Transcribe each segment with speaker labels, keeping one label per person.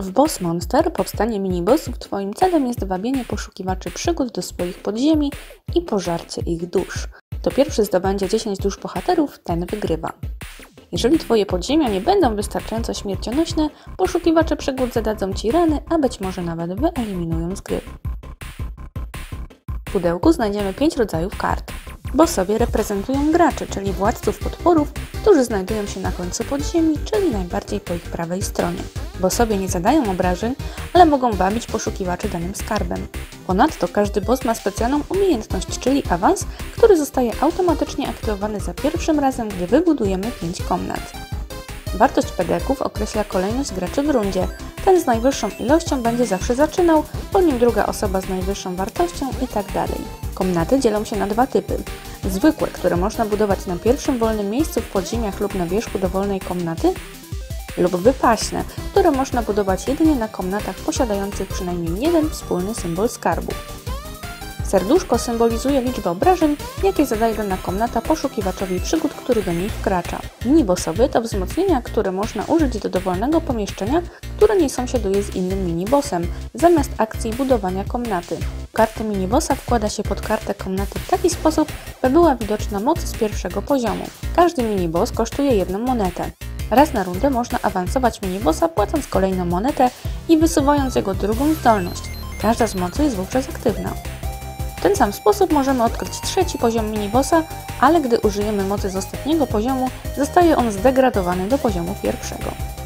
Speaker 1: W Boss Monster powstanie minibossów Twoim celem jest wabienie poszukiwaczy przygód do swoich podziemi i pożarcie ich dusz. Kto pierwszy zdobędzie 10 dusz bohaterów, ten wygrywa. Jeżeli Twoje podziemia nie będą wystarczająco śmiercionośne, poszukiwacze przygód zadadzą Ci rany, a być może nawet wyeliminują z gry. W pudełku znajdziemy 5 rodzajów kart. Bossowie reprezentują graczy, czyli władców potworów, którzy znajdują się na końcu podziemi, czyli najbardziej po ich prawej stronie. Bossowie nie zadają obrażeń, ale mogą wabić poszukiwaczy danym skarbem. Ponadto każdy boss ma specjalną umiejętność, czyli awans, który zostaje automatycznie aktywowany za pierwszym razem, gdy wybudujemy 5 komnat. Wartość pedeków określa kolejność graczy w rundzie. Ten z najwyższą ilością będzie zawsze zaczynał, po nim druga osoba z najwyższą wartością itd. Komnaty dzielą się na 2 typy. Zwykłe, które można budować na pierwszym wolnym miejscu w podziemiach lub na wierzchu dowolnej komnaty, lub wypaśne, które można budować jedynie na komnatach posiadających przynajmniej jeden wspólny symbol skarbu. Serduszko symbolizuje liczbę obrażeń, jakie zadaje dana komnata poszukiwaczowi przygód, który do niej wkracza. Minibossowie to wzmocnienia, które można użyć do dowolnego pomieszczenia, które nie sąsiaduje z innym minibossem, zamiast akcji budowania komnaty. Kartę minibossa wkłada się pod kartę komnaty w taki sposób, by była widoczna moc z pierwszego poziomu. Każdy miniboss kosztuje 1 monetę. Raz na rundę można awansować minibossa, płacąc kolejną monetę i wysuwając jego drugą zdolność. Każda z mocy jest wówczas aktywna. W ten sam sposób możemy odkryć 3. poziom minibossa, ale gdy użyjemy mocy z ostatniego poziomu, zostaje on zdegradowany do poziomu 1.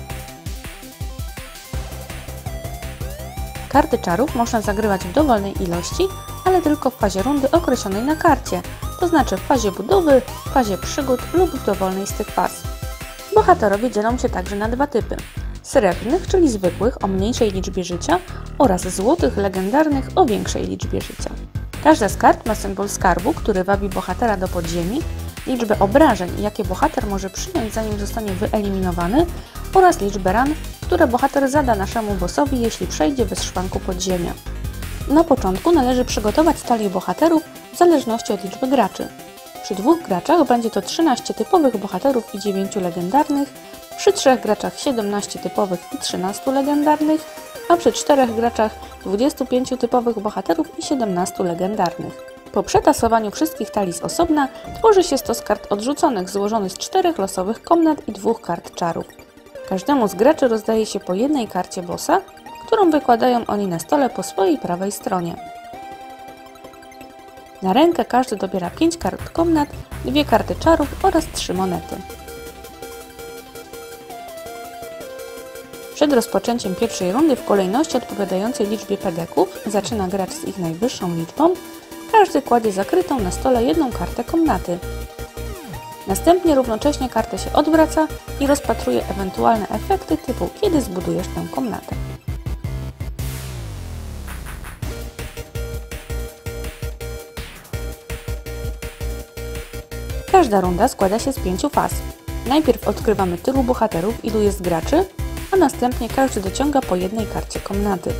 Speaker 1: Karty czarów można zagrywać w dowolnej ilości, ale tylko w fazie rundy określonej na karcie, to znaczy w fazie budowy, w fazie przygód lub w dowolnej z tych faz. Bohaterowie dzielą się także na 2 typy. Srebrnych, czyli zwykłych o mniejszej liczbie życia, oraz złotych, legendarnych o większej liczbie życia. Każda z kart ma symbol skarbu, który wabi bohatera do podziemi, liczbę obrażeń, jakie bohater może przyjąć, zanim zostanie wyeliminowany, oraz liczbę ran, które bohater zada naszemu bossowi, jeśli przejdzie bez szwanku podziemia. Na początku należy przygotować talię bohaterów w zależności od liczby graczy. Przy 2 graczach będzie to 13 typowych bohaterów i 9 legendarnych, przy 3 graczach 17 typowych i 13 legendarnych, a przy 4 graczach 25 typowych bohaterów i 17 legendarnych. Po przetasowaniu wszystkich talii z osobna tworzy się stos kart odrzuconych złożony z 4 losowych komnat i 2 kart czarów. Każdemu z graczy rozdaje się po 1 karcie bossa, którą wykładają oni na stole po swojej prawej stronie. Na rękę każdy dobiera 5 kart komnat, 2 karty czarów oraz 3 monety. Przed rozpoczęciem pierwszej rundy w kolejności odpowiadającej liczbie pedeków zaczyna gracz z ich najwyższą liczbą. Każdy kładzie zakrytą na stole 1 kartę komnaty. Następnie równocześnie kartę się odwraca i rozpatruje ewentualne efekty typu kiedy zbudujesz tę komnatę. Każda runda składa się z 5 faz. Najpierw odkrywamy tylu bohaterów, ilu jest graczy, a następnie każdy dociąga po 1 karcie komnaty.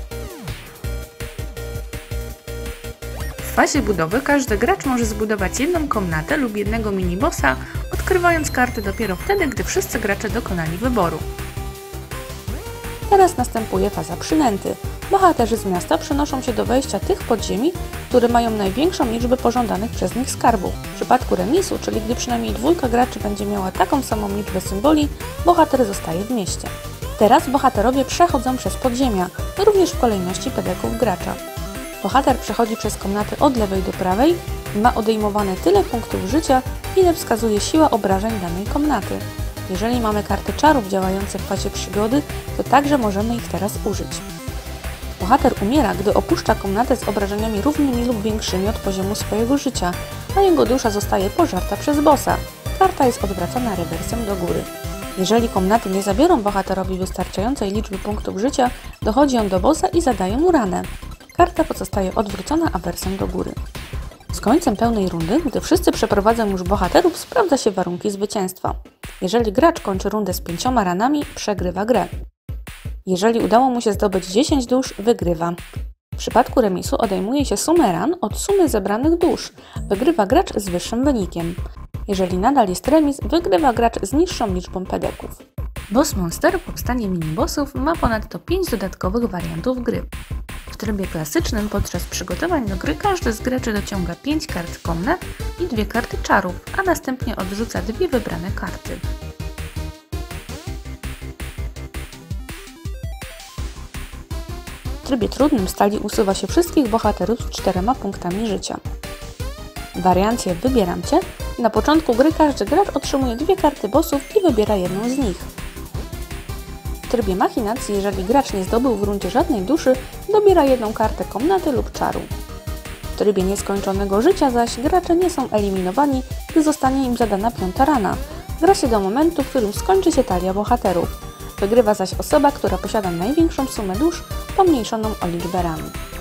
Speaker 1: W fazie budowy każdy gracz może zbudować 1 komnatę lub 1 minibossa, odkrywając karty dopiero wtedy, gdy wszyscy gracze dokonali wyboru. Teraz następuje faza przynęty. Bohaterzy z miasta przenoszą się do wejścia tych podziemi, które mają największą liczbę pożądanych przez nich skarbów. W przypadku remisu, czyli gdy przynajmniej 2 graczy będzie miała taką samą liczbę symboli, bohater zostaje w mieście. Teraz bohaterowie przechodzą przez podziemia, również w kolejności pedeków gracza. Bohater przechodzi przez komnaty od lewej do prawej i ma odejmowane tyle punktów życia, ile wskazuje siła obrażeń danej komnaty. Jeżeli mamy karty czarów działające w fazie przygody, to także możemy ich teraz użyć. Bohater umiera, gdy opuszcza komnatę z obrażeniami równymi lub większymi od poziomu swojego życia, a jego dusza zostaje pożarta przez bossa. Karta jest odwracana rewersem do góry. Jeżeli komnaty nie zabiorą bohaterowi wystarczającej liczby punktów życia, dochodzi on do bossa i zadaje mu ranę. Karta pozostaje odwrócona awersem do góry. Z końcem pełnej rundy, gdy wszyscy przeprowadzą już bohaterów, sprawdza się warunki zwycięstwa. Jeżeli gracz kończy rundę z 5 ranami, przegrywa grę. Jeżeli udało mu się zdobyć 10 dusz, wygrywa. W przypadku remisu odejmuje się sumę ran od sumy zebranych dusz. Wygrywa gracz z wyższym wynikiem. Jeżeli nadal jest remis, wygrywa gracz z niższą liczbą pedeków. Boss Monster, powstanie minibossów, ma ponadto 5 dodatkowych wariantów gry. W trybie klasycznym podczas przygotowań do gry każdy z graczy dociąga 5 kart komnat i 2 karty czarów, a następnie odrzuca 2 wybrane karty. W trybie trudnym stali usuwa się wszystkich bohaterów z 4 punktami życia. W wariancie Wybieram Cię na początku gry każdy gracz otrzymuje 2 karty bossów i wybiera jedną z nich. W trybie Machinacji, jeżeli gracz nie zdobył w rundzie żadnej duszy, dobiera jedną kartę komnaty lub czaru. W trybie Nieskończonego życia zaś gracze nie są eliminowani, gdy zostanie im zadana 5. rana. Gra się do momentu, w którym skończy się talia bohaterów. Wygrywa zaś osoba, która posiada największą sumę dusz, pomniejszoną o liczbę ran.